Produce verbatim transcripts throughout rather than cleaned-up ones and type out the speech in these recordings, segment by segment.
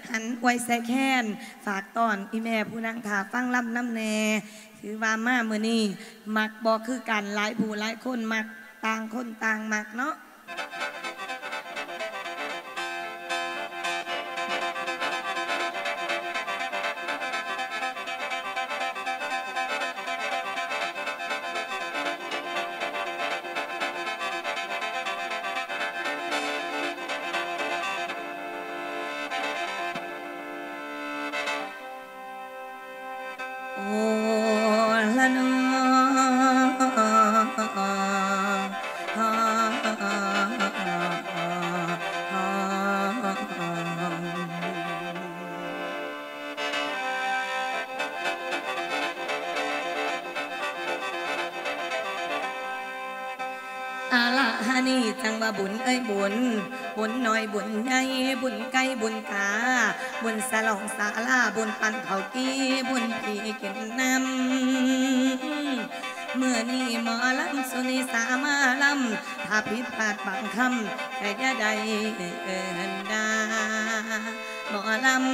หันไว้ใส่แค้นฝากตอนอีแม่ผู้นางถาฟังลำน้ำแน่ถือว่ามาเมื่อนี้มักบอกคือกันหลายผู้หลายคนมักต่างคนต่างมักเนาะอาละฮานี่จังว่าบุญเอ้ยบุญบุญน้อยบุญใหญ่บุญไก่บุญกาบุญสลองสาลาบุญปันเขากี้บุญผีกินน้ำเมื่อนี้หมอลำสุนิสามาลำถ้าผิดพลาดบางคำแต่ยะใดเอินดาหมอลำ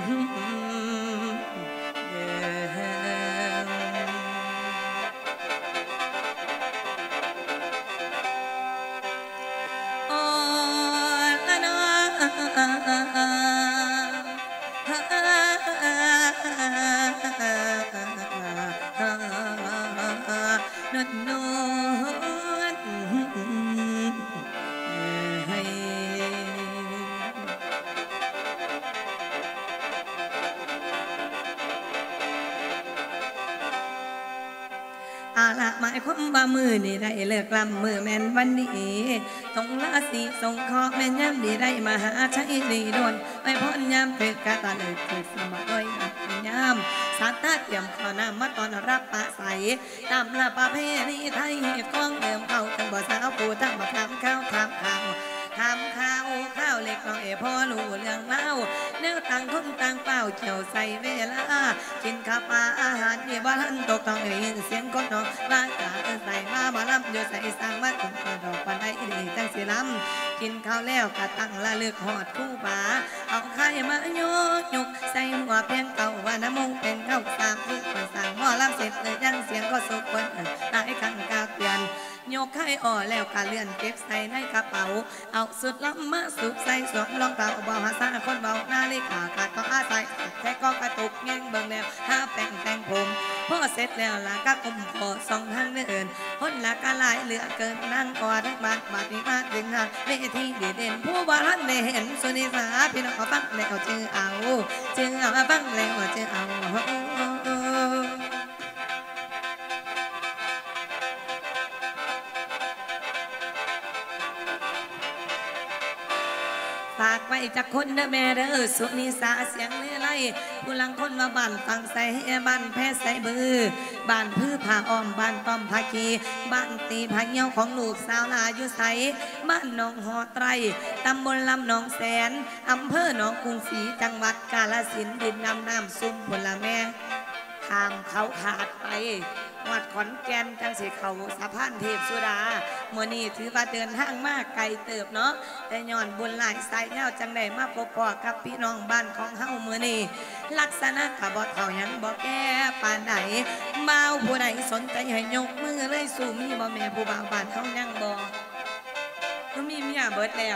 อาละหมายความว่ามือนี่ได้เลิกลำมือแม่นวันนี้ตรงราศีสงเคราะห์แม่นย้ำดีได้มาหาใช้ดีโดนไปพ้นย้ำเถิดกาตาเลยคือสมัยด้วยย้ำสัตตาเตรียมข้าวน้ำมาตอนรับปะใสตามละประเพณีไทยกล้องเดิมเข้าจังบ่สาวผู้ทั้งมาทำข้าวทำข้าวทำข้าวข้าวเล็กน้อยพอรู้เรื่องเล่าแนวต่างคนต่างเป่าเกี่ยวใส่เวลากินข้าวปลาอาหารที่บ้านตกต้องได้ยินเสียงคนน้องบ้านกาใส่มาบ่ลำอยู่ใส่สร้างบ้านคนดอกปันได้ดีจังสิลำกินข้าวแล้วกะตั้งละเลือกหอดคู่ป่าเอาไข่มาโยกยกใส่หัวเพียงเก่าว่าน้ำมูกเป็นข้าวสามคือคนสั่งหม้อลำเสร็จเลยยังเสียงก็สุกคนตายขังกาเปลี่ยนโยกไข่อ่อแล้วกะเลื่อนเก็บใส่ในกระเป๋าเอาสุดลำมาสุดใส่สวมรองเท้าบ่ภาษาคนเบาหน้าลิขาขาดก็อาศัยแค่ก็กระตุกแง่งเบิ่งแล้วถ้าแป้งแต่งผมพอเสร็จแล้วล่ะก็กุมคอสองทางเดินคนละก็ลายเหลือเกินนั่งกอดทั้งบาดบาดนี้มาดึงหาเวทีเด่นผู้บ้านได้เห็นสุนิสาพี่น้องฟังแล้วจื้อเอาจื้อเอาฟังแล้วจื้อเอาฝากไว้จากคนเด้อแม่เด้อสุนิสาเสียงเล่ไล่ผู้ลังคนว่าบ้านฟังใส่บ้านแพ้ใส่บือบ้านพื้ผาอ้อมบ้านต้อมภาคีบ้านตีผาเงี้ยวของลูกสาวลาอยู่ใสบ้านหนองหอไตรตำบลลำหนองแสนอำเภอหนองกรุงศรีจังหวัดกาฬสินธุ์ดินน้ำน้ำซุ่มผลแม่ข้ามเขาขาดไปวัดขอนแก่นจังสิเขาสะพานเทพสุดาเมื่อนี้ถือว่าเดินทางมากไกลเติบเนาะแต่ย้อนบุญหลายสายเงาจังได้มาพบปะกับพี่น้องบ้านของเฮาเมื่อนี้ลักษณะขบเขายังบ่แก่ปานไหนเมาผู้ใดสนใจให้ยกมือเลยสู่มีบ่แม่ผู้บ่าวบ้านเขายังบ่ก็มีเมียเบิดแล้ว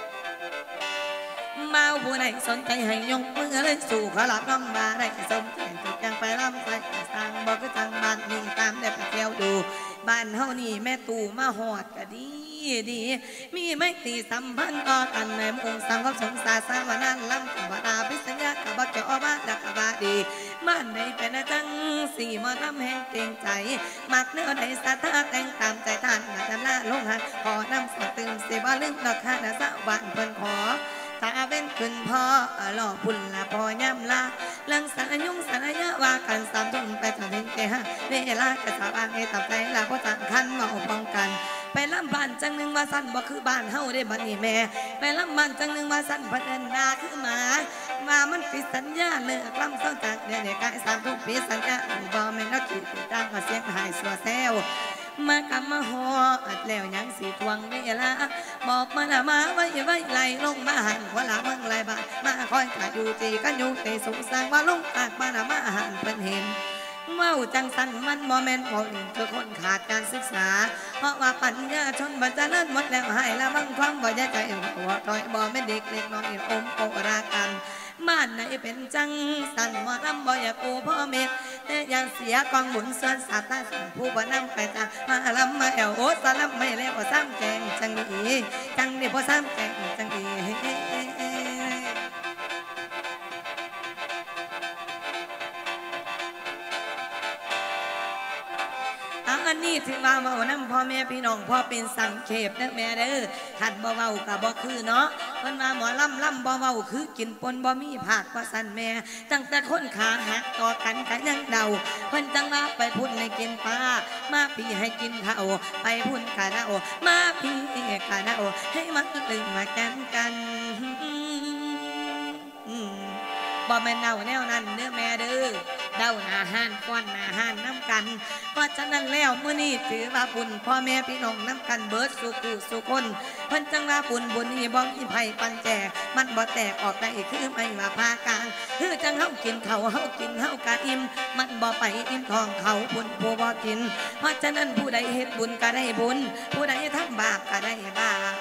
เมาผู้ใดสนใจให้ยกมือเลยสู่เขาหลับน้องมาได้สนใจถูกยังไปรำใส่สร้างบอกก็ทางบ้านนี่ตามได้ไปเที่ยวดูบ้านเฮานี่แม่ตู่มาหอดก็ดีดีมีไม่ตีสัมพันธ์ต่อกันในองค์สังฆสงฆ์ศาสนานั้นลำกับดาพิสัญญากับบักเจ้าบ้านดักบาดีบ้านในเป็นจังสี่มาทำแห่งเก่งใจมักเนื้อในสาธาแต่งตามใจท่านมาจำละลงหันขอนำสักตึงสิบ่ลึกดอกคานาสะบ้านเพิ่นขอตาเป็นขึ้นพ่อหล่อพุ่นละพอย่ำละหลังสายยุ่งสายะว่ากันสามทุ่มไปถึงแก่ฮะเวลากระสาบานให้ตับใจละเพราะต่างคันมาป้องกันไปลำบ้านจังหนึ่งว่าสั้นบ่คือบ้านเฮาได้บัดนี้แม่ไปลำบ้านจังหนึ่งว่าสั้นพัฒนาคือหมาว่ามันผิดสัญญาเลิกลำเศร้าจากเดือนเดียกายสามทุ่มผิดสัญญาบ่แม่นนักขีดจ้างมาเสียงหายสัวแซวมากำมาหออัดแล้วยังสีทวงเวลาบอกมาละมาไว้ไว้ไหลลงมาหันหัวละมึงไหลบามาคอยขาอยู่จีกันอยู่ในสุสานว่าลงปากมาละมาหันเพิ่นเห็นเมาจังสันมันโมเมนต์ของเธอคนขาดการศึกษาเพราะว่าปัญญาชนบัจเจริญหมดแล้วให้ละมั่งความบ่ยใจหัวคอยบ่ไม่เด็กเล็กน้อยอมโอรากันบ้านไหนเป็นจังสันหมอลำบ่อยากปูพ่อเม็ดแต่อย่าเสียกองบุญส่วนสาตาสันผู้บ่นำไปจ้ามาลำมาแอวโอ้สลำไม่แล้วพอซ้ำแกงจังดีจังดีพอซ้ำแกงจังดีอันนี้ถือว่าเว้านำพ่อแม่พี่น้องพ่อเป็นสังเขปเด้อแม่เด้อขันบ่เว้ากับบ่คือเนาะเพิ่นว่าหมอลำลำบ่เว้าคือกินปนบ่มีผักว่าสั่นแม่ตั้งแต่คนขาหักต่อกันกันยังเดาเพิ่นจังว่าไปพุ่นให้กินปลามาพี่ให้กินข้าวไปพุ่นกะเดามาพี่กะเดาให้มันลึงมาแกันกันบ่แม่นเดาแนวนั้นเด้อแม่เด้อเดาหน้าห้านก้อนหน้าห้านน้ำกันเพราะฉะนั้นแล้วมื้อนี้ถือว่าบุญพ่อแม่พี่น้องน้ำกันเบิดสุขุสุคนเพิ่นจังว่าบุญบุญนี้บ่มีไผปันแจกมันบ่แตกออกได้คือไม่ว่าพากลางคือจังเฮากินเขาเฮากินเฮากะอิ่มมันบ่ไปอิ่มท้องเขาบุญผู้บ่กินเพราะฉะนั้นผู้ใดเฮ็ดบุญก็ได้บุญผู้ใดทำบาปก็ได้บาป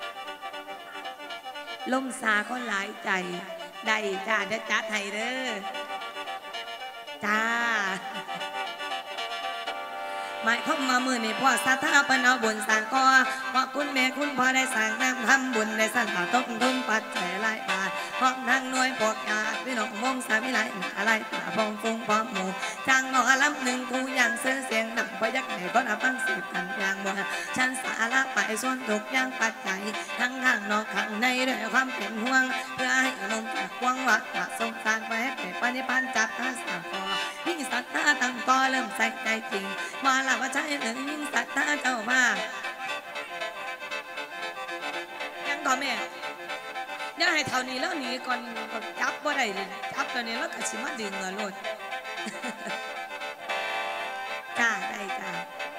ลมสาก็หลายใจได้จ้าจะจัดให้เด้อจ้าหมายความมามือนี่พ่อสัทธาปนเอาบุญสร้างก่อเพราะคุณแม่คุณพ่อได้สั่งน้ำทำบุญได้สั่งต้นทุนปัจจัยหลายบาทพร้อมทั้งหน่วยปกญาติพี่น้องวงสามิไลอะไรตาพองฟุ้งพร้อมหมู่จ้างหมอลำหนึ่งกูอย่างเสื้อเสียงดังพยักไหนก็นับตั้งสิบกันอย่างบ่ฉันสาระไปส่วนถูกย่างปัจจัยทั้งข้างนอกข้างในด้วยความเป็นห่วงเพื่อให้ลมจากควงวัดสงสารไปให้เป็นปณิพันธ์จับท่าสามคอพี่สัทธาตั้งก่อเริ่มใส่ใจจริงมาละว่าใช่หรือยิ่งสัทธาเจ้ามายังก่อนแม่อย่าให้เท่านี้แล้วหนีก่อนจับบ่ได้เลยจับตัวนี้แล้วก็สิมาดึงเงินโลดจ้าได้จ้า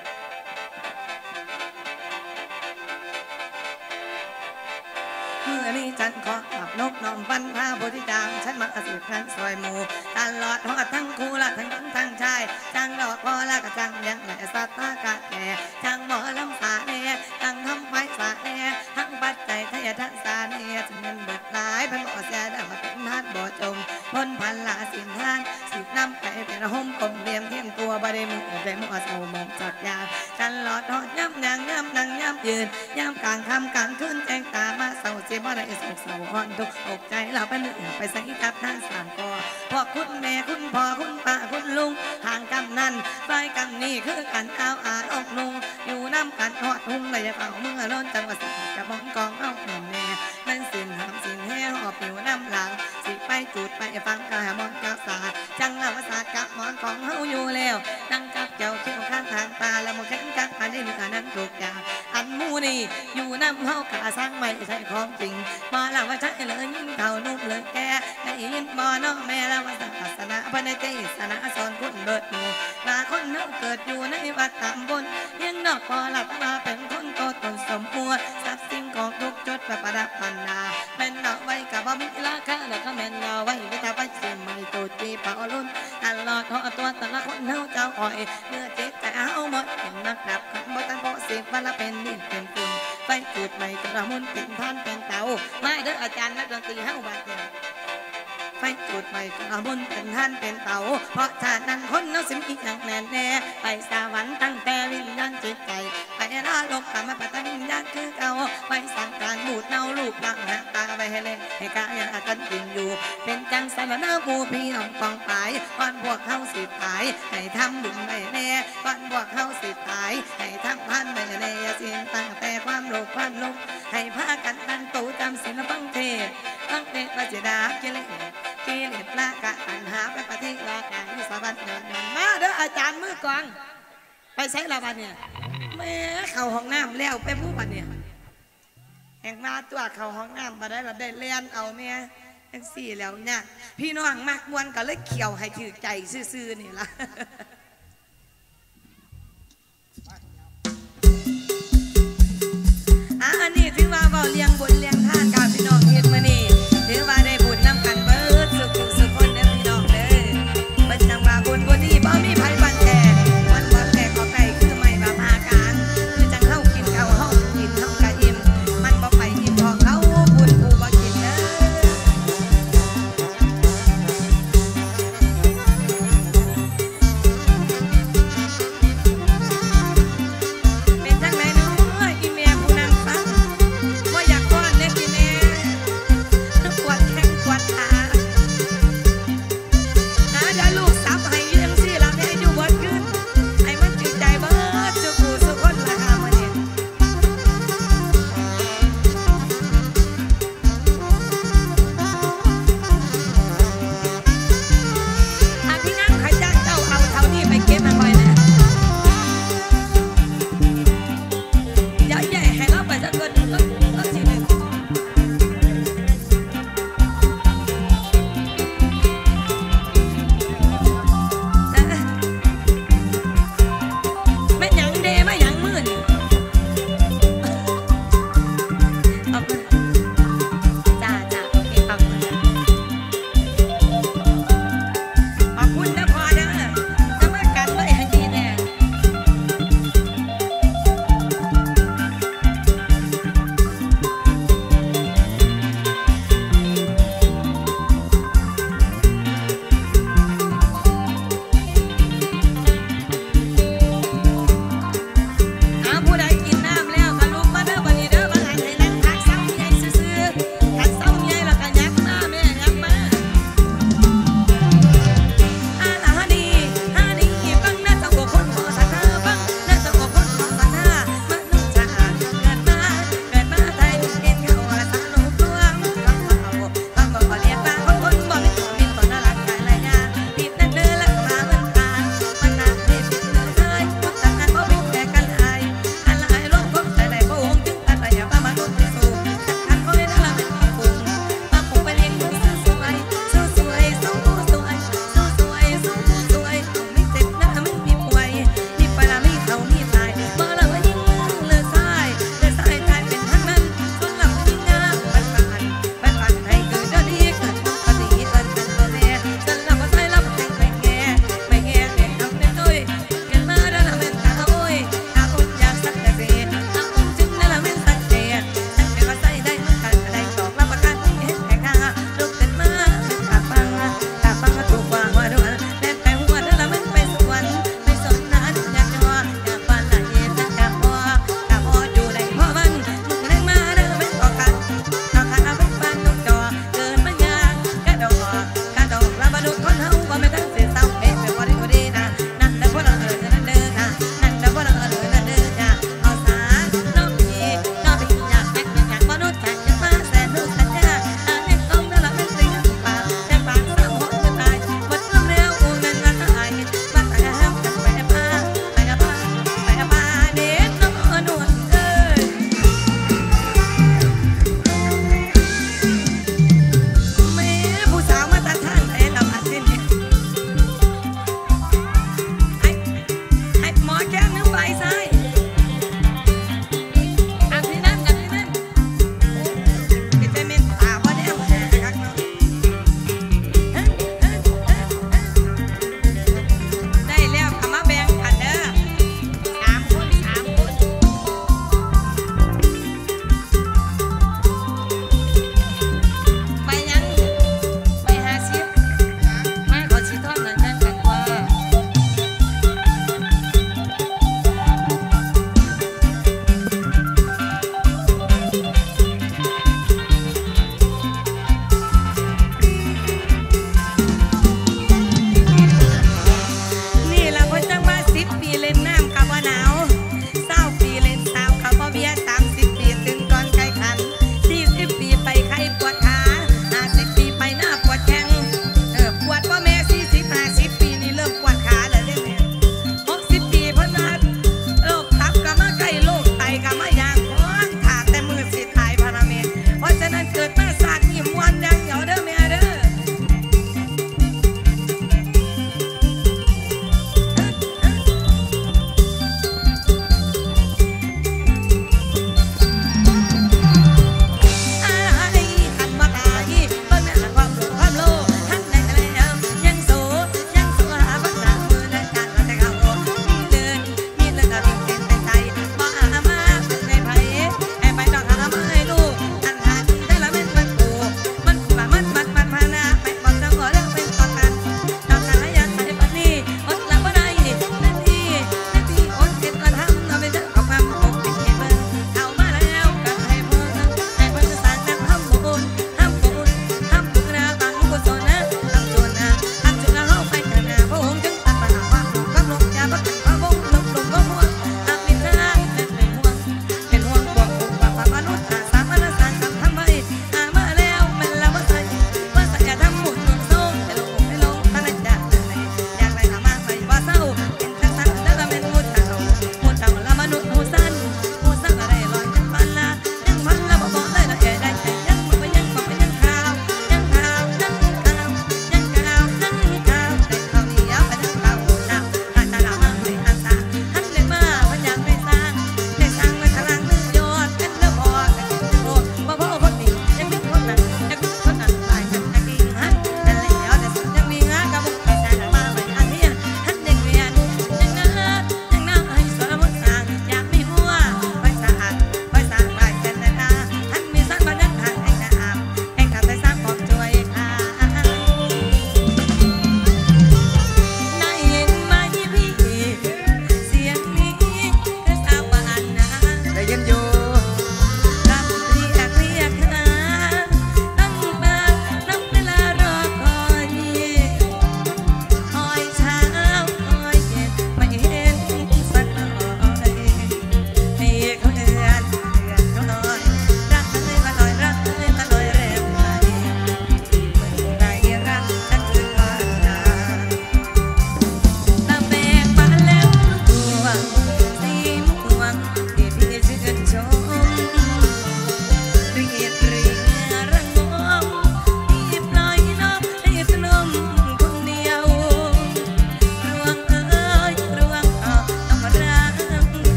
เมื่อนี้ฉันขอขับนกน้อมฟันพาโพธิจางฉันมาสืบนั้นซอยหมูตลอดหอดทั้งคู่ละทั้งทั้งชายจังดอกพอละก็จังยังแหล่สัตตากะแก่จังหมอลำสาเน่จังทำไฟสาเน่ทั้งปัจจัยทยทัศสาเน่จึงมันเบิดหลายพันบ่อเสียได้มาเป็นทัดบ่อจมพ้นพันละสินทานสิบน้ำไก่เป็นห่มกลมเรียมเทียมตัวบริมือได้หมอเศร้ามองจัดยาจันหลอดหอดย้ำนางย้ำนางย้ำยืนย้ำกลางคำกลางคืนแจ้งตามาเศร้าเจ็บบ่ได้สุขเศร้าอ่อนทุกอกใจเราไปนึกไปใส่ทับท่าสามกอพ่อคุณแม่คุณพ่อคุณป้าคุณลุงห่างกำนันไฟกำนี่คือกันเอาอาออกนุ่งอยู่น้ำกันหอดหุ่งเลยจะเป่าเมื่อล้นจังหวัดสักกระบองกองเอาหนุ่มแม่นั่นสินหามสินแห่หอบผิวน้ำหลังสิไปจุดไปฟังกะมอนกะสาดจังละวศาสตร์กะมอนของเฮาอยู่แล้วนั่งกับเจ้าเขี้ยวข้างทางตาและมองแข็งกักอันนี้มีการนั่งถูกอย่างอันมูนี่อยู่น้ำเฮากะสร้างไม่ใช่ของจริงมาละว่าใช่เลยยิ่งเท่านุ่มเลยแกได้ยินบ่น้องแม่ละว่าศาสนาพระในใจศาสนาสอนคุณเบิดหมู่ลาคนเฮาเกิดอยู่ในวัดตามบนยังนอกพอหลับมาเป็นคนโตตนสมมัวทรัพย์สินของทุกจุดประดับพันนาแม่นเอาไว้กับบ่มีราคาแล้วก็แม่นเอาไว้ไม่จะไปเสียไม่ตูจีเผาลุ่นตลอดหัวตัวแต่ละคนเฮาเจ้าอ่อยเมื่อเจ็บแต่เอาหมดเป็นนักดับขันบ่ตันโปสิบวันละเป็นดินเป็นฝุ่นไฟจุดไม่กระมุนเป็นท่านเป็นเตาไม่เด้ออาจารย์นักดนตรีเฮาบาดเนี่ยไฟจุดไม่กระมุนเป็นท่านเป็นเตาเพราะชาตินั้นคนเฮาสิมีอย่างแน่แน่ไปสวรรค์ตั้งแต่วิญญาณจิตใจไปราโลกกรรมปัตตวิญญาณคือเก่าไปสั่งการบูดเน่าลูกหลังหาตาไปให้เล่นให้กายากันกินอยู่เป็นจังสารนาบูพี่น้องกองปลายก่อนพวกเฮาสิตายให้ทำบุญไปแน่ก่อนพวกเฮาสิตายให้ทำพันไปแน่อย่าสิ้นตั้งแต่ความโลภความหลงให้พากันตั้งตูจำศีลฟังเทศฟังเทศว่าจะดาบกิเลสกิเลสละกะปัญหาไปปฏิละกะยุสบันเดินมาเด้ออาจารย์มือกองไปใช้ละบันเนี่ยแม่เข้าห้องน้ำแล้วไปผู้บันเนี่ยแห่งมาตัวเข้าห้องน้ำมาได้เราได้เลียนเอาแม่ทั้งสี่แล้วเนี่ยพี่น้องมากมวนก็เลยเขี่ยวให้ถือใจซื่อๆนี่ละ